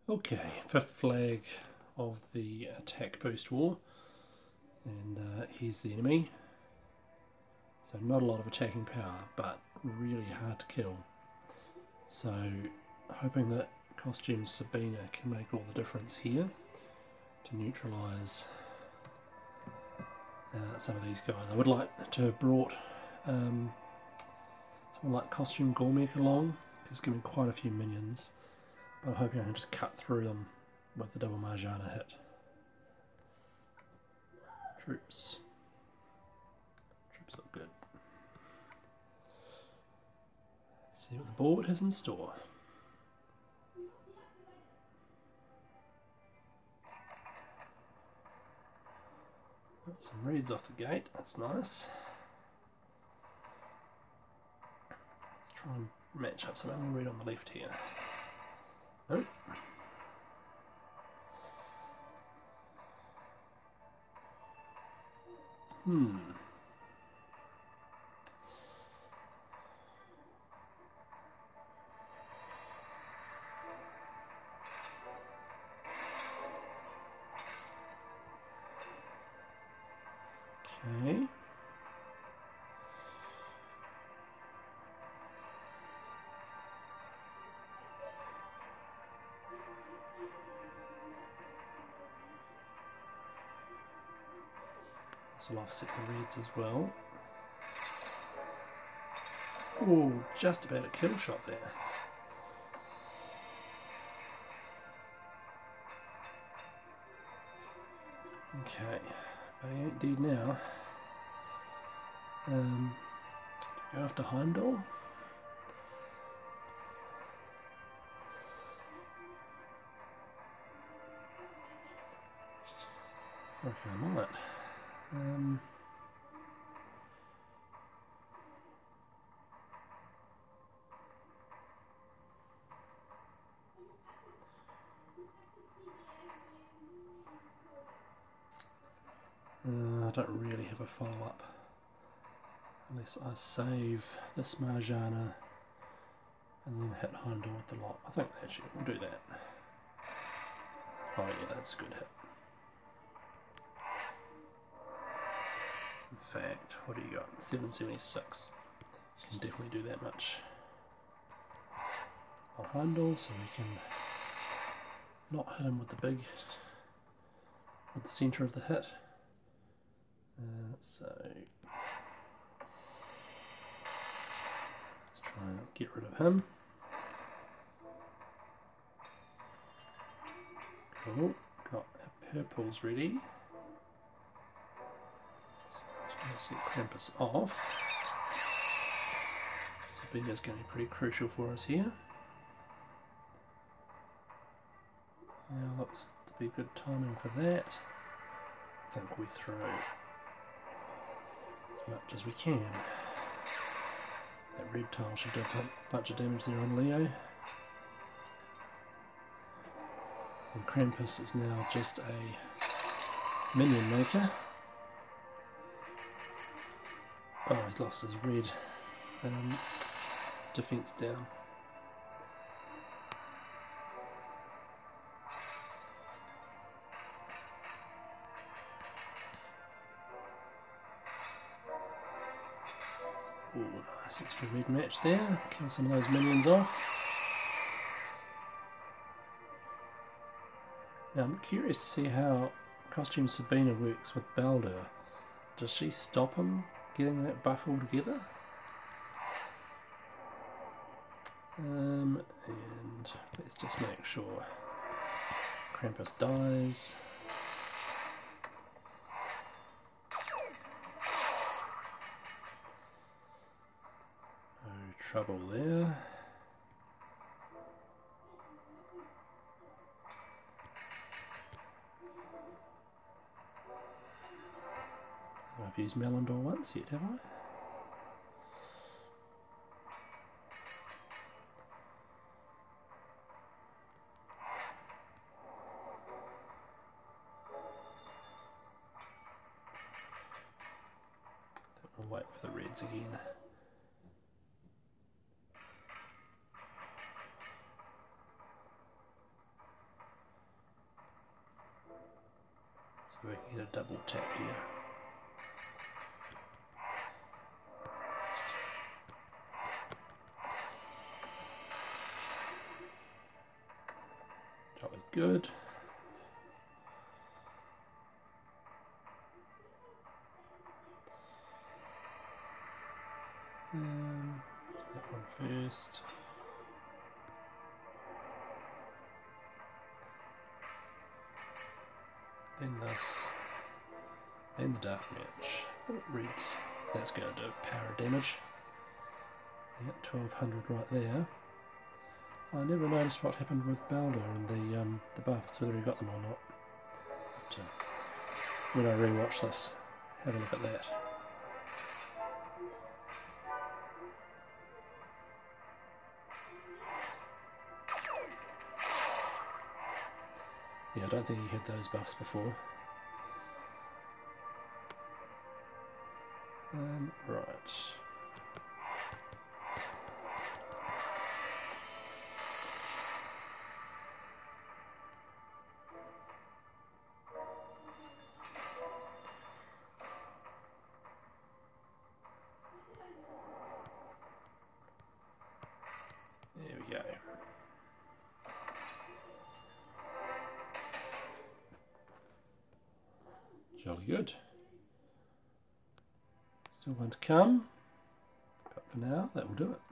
Okay, fifth flag of the attack boost war, and here's the enemy. So not a lot of attacking power, but really hard to kill. So hoping that Costume Sabina can make all the difference here to neutralise some of these guys. I would like to have brought someone like Costume Gormek along, because giving quite a few minions, but I'm hoping I can just cut through them with the double Marjana hit. Troops look good. Let's see what the board has in store. Got some reds off the gate, that's nice. Let's try and match up some other red on the left here. Nope. Okay. This will offset the reds as well. Oh, just about a kill shot there. Okay, but he ain't dead now. Go after Heimdall. Okay, I might. I don't really have a follow-up unless I save this Marjana and then hit Heimdall with the lot. I think actually we'll do that. Oh yeah, that's a good hit. In fact, what do you got? 776. Can definitely do that much on Heimdall, so we can not hit him with the big, with the centre of the hit. So let's try and get rid of him. Cool, got our purples ready. So let's get Krampus off. Sabina's going to be pretty crucial for us here. Now looks to be good timing for that. I think we throw as much as we can. That red tile should do a bunch of damage there on Leo. And Krampus is now just a minion maker. Oh, he's lost his red defense down. Ooh, nice extra red match there. Kill some of those minions off. Now I'm curious to see how Costume Sabina works with Baldur. Does she stop him getting that buff altogether? And let's just make sure Krampus dies. No trouble there. I've used Melandor once yet, have I? We'll wait for the reds again. So we can get a double tap here. Jolly good. That one first. Then this. Then the Dark Match. Reds. That's going to do power damage. Yeah, 1200 right there. I never noticed what happened with Baldur and the buffs, whether he got them or not. But, when I rewatch this, have a look at that. Yeah, I don't think he had those buffs before. Right. There we go. Jolly good. Still one to come, but for now that will do it.